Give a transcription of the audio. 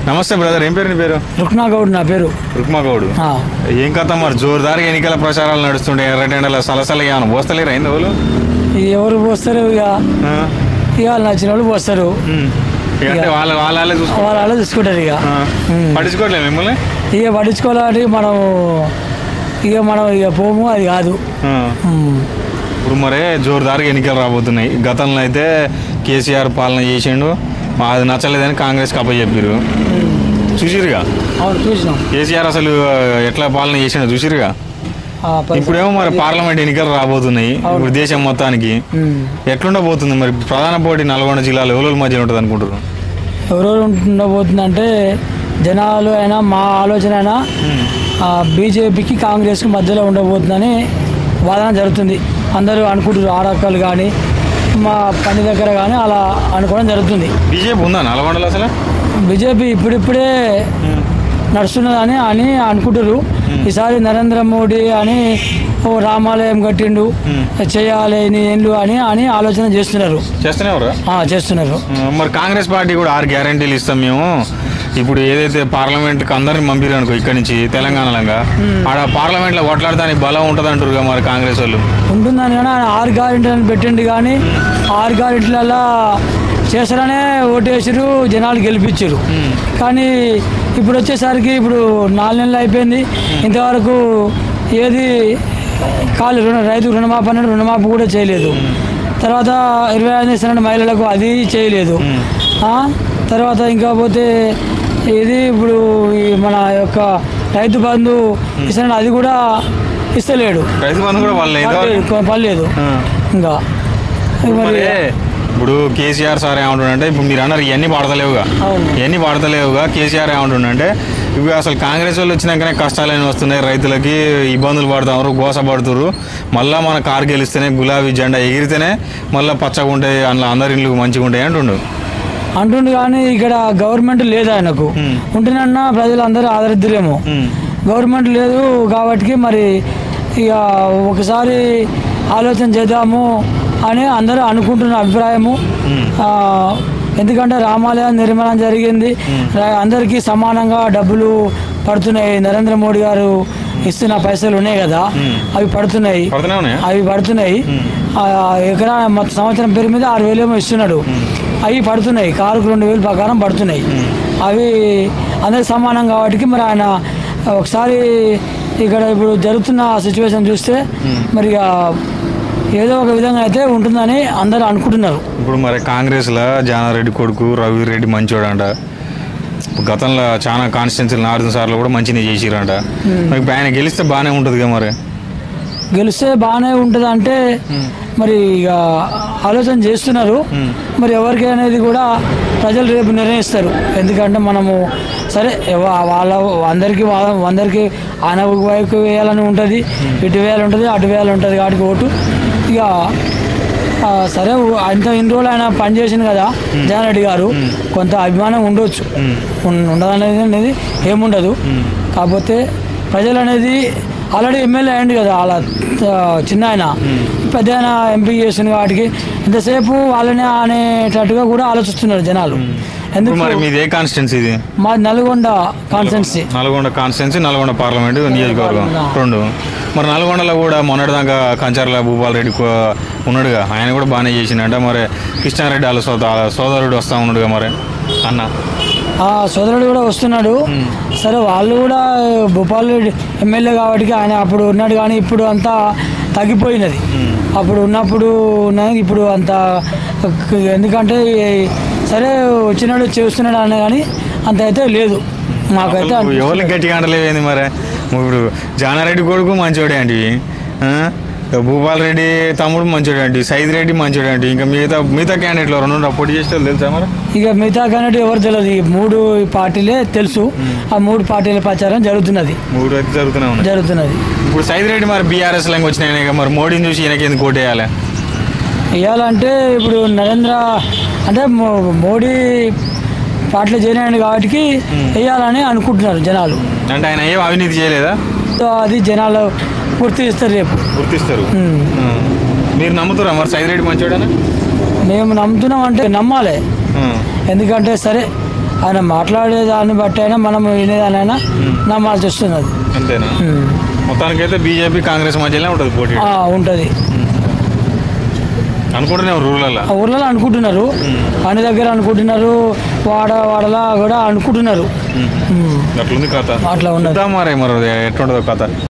నమస్తే బ్రదర్, ఏం పేరు నీ పేరు? రుక్మాగౌడ్ నా పేరు. రుక్మాగౌడ్. ఏం కథ మరి జోరుదారుగా ఎన్నికల ప్రచారాలు నడుస్తుండే ఎర్రటెండల సలసల ఏమైనా పోస్తలేరు అయింది వాళ్ళు? ఎవరు పోస్తారు ఇక నచ్చిన వాళ్ళు పోస్తారు. అంటే వాళ్ళే చూసుకుంటారు. ఇక పట్టించుకోవట్లేదు మిమ్మల్ని. ఇక పట్టించుకోవాలంటే మనం పోము, అది కాదు. ఇప్పుడు మరే జోరుదారుగా ఎన్నికలు రాబోతున్నాయి. గతంలో అయితే కేసీఆర్ పాలన చేసిండు, అది నచ్చలేదని కాంగ్రెస్కి అప్పచెప్పారు. చూసిరుగా? అవును, చూసినాం. కేసీఆర్ అసలు ఎట్లా పాలన చేసిండో చూసిరుగా? ఇప్పుడేమో మరి పార్లమెంట్ ఎన్నికలు రాబోతున్నాయి. ఇప్పుడు దేశం మొత్తానికి ఎట్లుండబోతుంది మరి? ప్రధాన పోటీ నల్గొండ జిల్లాలో ఎవరి మధ్య ఉంటుంది అనుకుంటారు? ఎవరెవరు ఉండబోతుందంటే జనాలు అయినా మా ఆలోచన అయినా బీజేపీకి కాంగ్రెస్కి మధ్యలో ఉండబోతుందని వాదన జరుగుతుంది. అందరూ అనుకుంటారు, ఆడక్కలు కానీ మా పని దగ్గర కానీ అలా అనుకోవడం జరుగుతుంది. బీజేపీ ఉందా నల్గొండలో? అసలు బీజేపీ ఇప్పుడిప్పుడే నడుస్తున్నదని అని అనుకుంటారు. ఈసారి నరేంద్ర మోడీ అని ఓ రామాలయం కట్టిండు, చేయాలి ఏళ్ళు అని ఆలోచన చేస్తున్నారు. చేస్తున్నారు. మరి కాంగ్రెస్ పార్టీ కూడా 6 గ్యారంటీలు ఇస్తాం మేము, ఇప్పుడు ఏదైతే పార్లమెంట్కి అందరిని పంపిరు అనుకో ఇక్కడి నుంచి తెలంగాణలో, ఆడ పార్లమెంట్లో కొట్లాడడానికి బలం ఉంటుంది అంటారు మరి కాంగ్రెస్ వాళ్ళు. ఉంటుందని కానీ 6 గ్యారెంటీలను పెట్టిండు, కానీ 6 గ్యారెంటీలలో చేస్తారనే ఓటేసారు, జనాలు గెలిపించారు. కానీ ఇప్పుడు వచ్చేసరికి ఇప్పుడు 4 నెలలు అయిపోయింది, ఇంతవరకు ఏది రైతు రుణమాఫీ కూడా చేయలేదు. తర్వాత 25 ఇస్తున్న మహిళలకు అది చేయలేదు. తర్వాత ఇంకా పోతే ఇది ఇప్పుడు మన యొక్క రైతు బంధు ఇస్తున్న అది కూడా ఇస్తలేడు. రైతు బంధు కూడా పర్లేదు. ఇంకా ఇప్పుడు కేసీఆర్ సార్ ఏమంటుండే, ఇప్పుడు మీరు అన్నారు ఇవన్నీ పడతలేవుగా కేసీఆర్ ఏమంటుండే, ఇవి అసలు కాంగ్రెస్ వాళ్ళు వచ్చినాకనే కష్టాలన్నీ వస్తున్నాయి, రైతులకి ఇబ్బందులు పడుతున్నారు, గోసపడుతున్నారు, మళ్ళీ మన కారు గెలిస్తేనే గులాబీ జెండా ఎగిరితేనే మళ్ళీ పచ్చగా ఉంటాయి, అందులో అందరి ఇళ్ళు మంచిగా ఉంటాయి అంటుండు. కానీ ఇక్కడ గవర్నమెంట్ లేదు, ఆయనకు ఉంటేనన్నా ప్రజలందరూ ఆదరిద్దురేమో. గవర్నమెంట్ లేదు కాబట్టి మరి ఇక ఒకసారి ఆలోచన చేద్దాము అని అందరూ అనుకుంటున్న అభిప్రాయము. ఎందుకంటే రామాలయం నిర్మాణం జరిగింది, అందరికీ సమానంగా డబ్బులు పడుతున్నాయి. నరేంద్ర మోడీ గారు ఇస్తున్న పైసలు ఉన్నాయి కదా, అవి పడుతున్నాయి. ఎకరా మొత్తం సంవత్సరం పేరు మీద 6,000 ఏమో ఇస్తున్నాడు, అవి పడుతున్నాయి. కారుకు 2,000 ప్రకారం పడుతున్నాయి. అవి అందరికి సమానం కాబట్టి మరి ఆయన ఒకసారి ఇక్కడ ఇప్పుడు జరుగుతున్న సిచ్యువేషన్ చూస్తే మరి ఏదో ఒక విధంగా అయితే ఉంటుందని అందరూ అనుకుంటున్నారు. ఇప్పుడు మరి కాంగ్రెస్లో జానారెడ్డి కొడుకు రవిరెడ్డి మంచోడంట, గతంలో చాలా కాన్స్టిట్యున్సీలు నార్త్ సార్లు కూడా మంచిగా చేసిరంట. ఆయన గెలిస్తే బాగానే ఉంటుంది కదా? మరి గెలిస్తే బాగానే ఉంటుంది అంటే మరి ఇక ఆలోచన చేస్తున్నారు. మరి ఎవరికి అనేది కూడా ప్రజలు రేపు నిర్ణయిస్తారు. ఎందుకంటే మనము సరే అందరికీ ఆయన వైపు వేయాలని ఉంటుంది, ఇటు వేయాలి ఉంటుంది, అటు వేయాలి ఉంటుంది. కాబట్టి ఓటు ఇక సరే ఇన్ని రోజులు ఆయన పనిచేసింది కదా జానారెడ్డి గారు, కొంత అభిమానం ఉండొచ్చు, ఉండదనేది ఏముండదు. కాకపోతే ప్రజలు అనేది ఆల్రెడీ ఎమ్మెల్యే అయ్యండి కదా, అలా చిన్న ఆయన పెద్ద ఆయన ఎంపీ చేసిన వాటికి ఇంతసేపు వాళ్ళనే అనేటట్టుగా కూడా ఆలోచిస్తున్నారు జనాలు. ఎందుకు మరి మీది ఏ కాన్స్టిట్యున్సీ? ఇది మాది నల్గొండ కాన్స్టిట్యున్సీ. నల్గొండ పార్లమెంట్ నియోజకవర్గం 2. మరి నల్గొండలో కూడా మొన్నటిదాకా కంచర్ల భూపాల్ రెడ్డి ఉన్నాడుగా, ఆయన కూడా బాగానే చేసిండట. మరి కృష్ణారెడ్డి వాళ్ళ సోదరుడు వస్తా ఉన్నాడుగా, మరి అన్న సోదరుడు కూడా వస్తున్నాడు. సరే వాళ్ళు కూడా భూపాల్ రెడ్డి ఎమ్మెల్యే కాబట్టి ఆయన అప్పుడు ఉన్నాడు, కానీ ఇప్పుడు అంతా తగ్గిపోయినది. అప్పుడు ఉన్నప్పుడు ఇప్పుడు అంత, ఎందుకంటే సరే వచ్చినాడు చేస్తున్నాడు అన్న, కానీ అంత అయితే లేదు మాకైతే. ఎవరికి గట్టిగా అంటలేవేంది మరి? ఇప్పుడు జానారెడ్డి కొడుకు మంచోడే అండి, భూపాల్ రెడ్డి తమ్ముడు మంచోడు అండి, సైద్ రెడ్డి మంచోడు అండి, ఇంకా మిగతా క్యాండిడేట్లు 2 పోటీ చేస్తే తెలుసా మరి? ఇక మిగతా క్యాండిడేట్ ఎవరు తెలియదు. ఈ 3 పార్టీలే తెలుసు. ఆ 3 పార్టీల ప్రచారం జరుగుతున్నది. ఇప్పుడు సైద్ రెడ్డి మరి బీఆర్ఎస్ లాగా వచ్చినాయి, మరి మోడీని చూసి ఈయనకి ఎందుకు ఓటు వేయాలి? వేయాలంటే ఇప్పుడు అంటే మోడీ పార్టీలో జాయిన్ అయ్యాడు కాబట్టి వేయాలని అనుకుంటున్నారు జనాలు. అంటే ఆయన ఏం అవినీతి చేయలేదా? అది జనాలు గుర్తిస్తారు, రేపు గుర్తిస్తారు. మీరు నమ్ముతారా మరి సైద్ రెడ్డి మంచోడని? మేము నమ్ముతున్నాం, అంటే నమ్మాలి. ఎందుకంటే సరే ఆయన మాట్లాడే దాన్ని బట్టి అయినా మనం వినేదానైనా నమ్మాల్సి వస్తున్నది. అంతేనా? మొత్తానికైతే బీజేపీ కాంగ్రెస్ మధ్యలో ఉంటుంది పోటీ. ఉంటుంది అనుకుంటున్నావు ఊర్లలో అనుకుంటున్నారు, అన్ని దగ్గర అనుకుంటున్నారు, వాడలా కూడా అనుకుంటున్నారు. అట్లుంది కథ. అట్లా ఉన్నది మరి ఎట్లుంటుందో కథ.